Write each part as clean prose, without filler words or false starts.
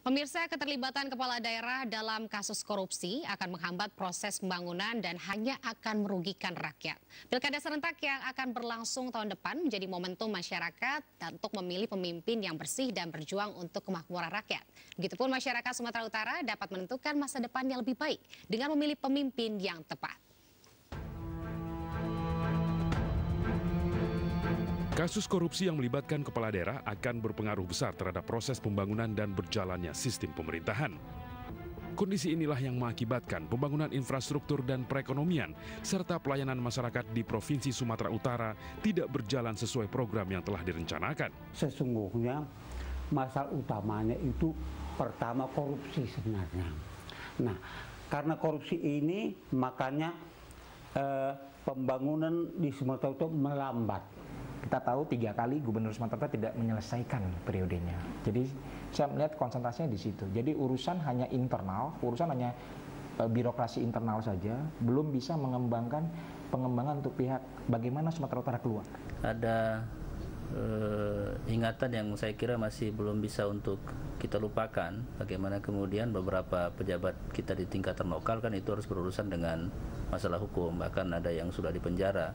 Pemirsa, keterlibatan kepala daerah dalam kasus korupsi akan menghambat proses pembangunan dan hanya akan merugikan rakyat. Pilkada serentak yang akan berlangsung tahun depan menjadi momentum masyarakat untuk memilih pemimpin yang bersih dan berjuang untuk kemakmuran rakyat. Begitupun masyarakat Sumatera Utara dapat menentukan masa depan yang lebih baik dengan memilih pemimpin yang tepat. Kasus korupsi yang melibatkan kepala daerah akan berpengaruh besar terhadap proses pembangunan dan berjalannya sistem pemerintahan. Kondisi inilah yang mengakibatkan pembangunan infrastruktur dan perekonomian serta pelayanan masyarakat di Provinsi Sumatera Utara tidak berjalan sesuai program yang telah direncanakan. Sesungguhnya masalah utamanya itu pertama korupsi sebenarnya. Nah, karena korupsi ini makanya pembangunan di Sumatera Utara melambat. Kita tahu 3 kali Gubernur Sumatera Utara tidak menyelesaikan periodenya. Jadi saya melihat konsentrasinya di situ. Jadi urusan hanya internal, urusan hanya birokrasi internal saja, belum bisa mengembangkan pengembangan untuk pihak bagaimana Sumatera Utara keluar. Ada ingatan yang saya kira masih belum bisa untuk kita lupakan. Bagaimana kemudian beberapa pejabat kita di tingkatan lokal kan itu harus berurusan dengan masalah hukum, bahkan ada yang sudah dipenjara.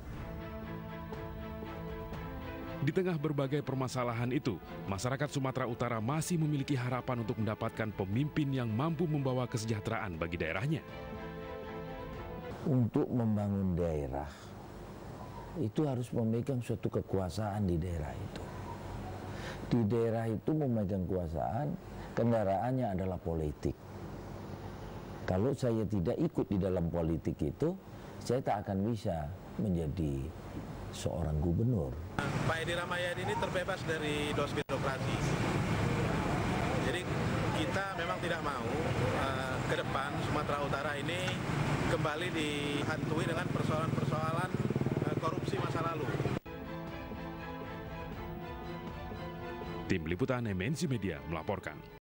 Di tengah berbagai permasalahan itu, masyarakat Sumatera Utara masih memiliki harapan untuk mendapatkan pemimpin yang mampu membawa kesejahteraan bagi daerahnya. Untuk membangun daerah, itu harus memegang suatu kekuasaan di daerah itu. Di daerah itu memegang kekuasaan, kendaraannya adalah politik. Kalau saya tidak ikut di dalam politik itu, saya tak akan bisa menjadi seorang gubernur. Pak Edi Rahmayadi ini terbebas dari dos birokrasi. Jadi kita memang tidak mau ke depan Sumatera Utara ini kembali dihantui dengan persoalan-persoalan korupsi masa lalu. Tim Liputan MNC Media melaporkan.